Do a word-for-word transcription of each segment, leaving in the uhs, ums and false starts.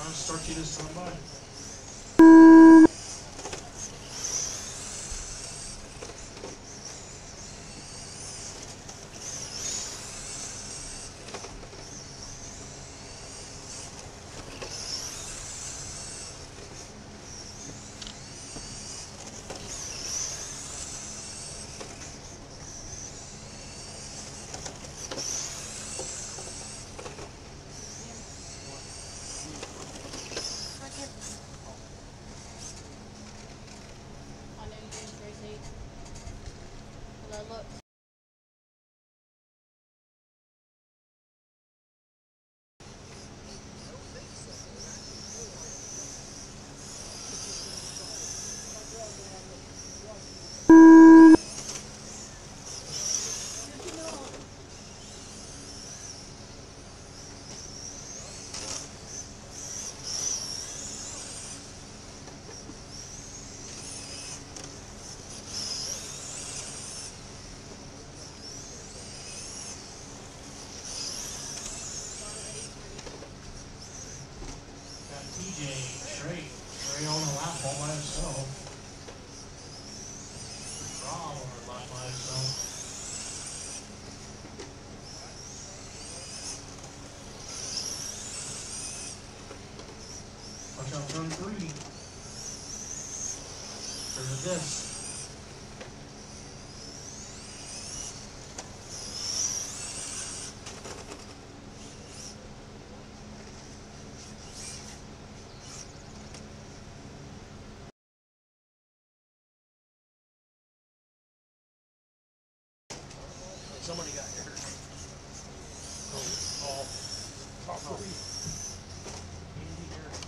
I'll start you this time by. Look. T J straight, straight on the lap all by himself. Rob on the lap by himself. Watch out, turn three. There's a disc. Somebody got hurt. Oh, oh. Top three. Andy Eric.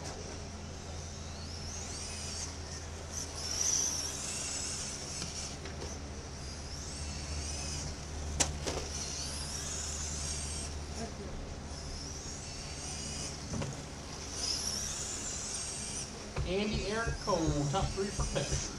Andy Eric Cole, top three for Pictures.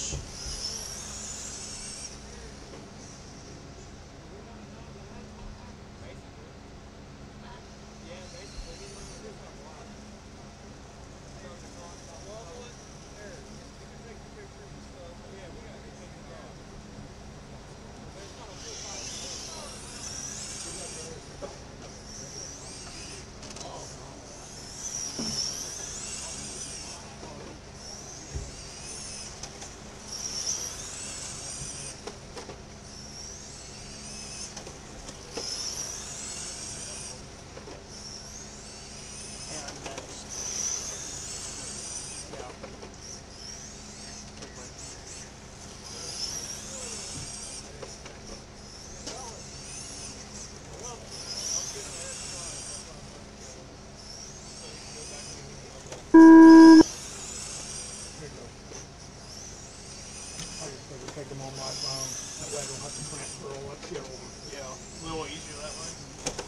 Take them on my phone. That way I don't have to transfer all that shit over. Yeah, a little easier that way.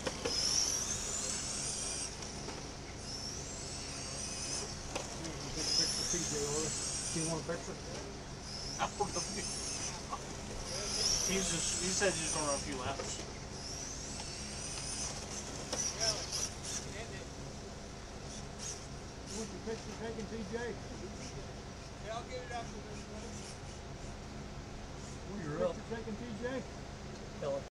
You can take a picture of T J over. Do you want a picture? I don't know. He's just, he said he's just gonna run a few laps. You want your picture taken, T J? Yeah, I'll get it after this.